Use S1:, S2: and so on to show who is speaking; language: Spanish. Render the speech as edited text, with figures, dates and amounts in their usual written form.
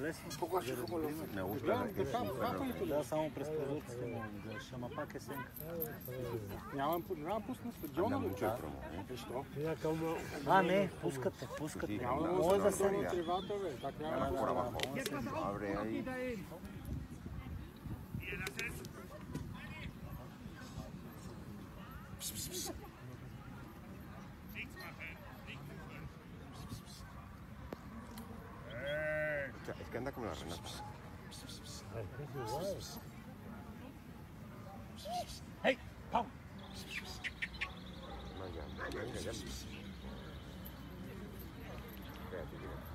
S1: resto
S2: Poco así como lo
S3: Me gusta.
S1: da samo prез продукцията му да шама пак е сенка.
S2: Нямам пусна
S3: Anda
S2: стадиона ли?
S3: mucho de promo, ¿eh?
S2: Защо?
S1: А, не, пускате.
S2: Няма да
S1: Може да
S2: му
S1: се...
S2: се на тревата, бе. Так няма да
S3: Por abajo. Abre ahí. Es que anda como la Renata.
S1: Hey, Pau!
S3: Venga, ya. Espérate,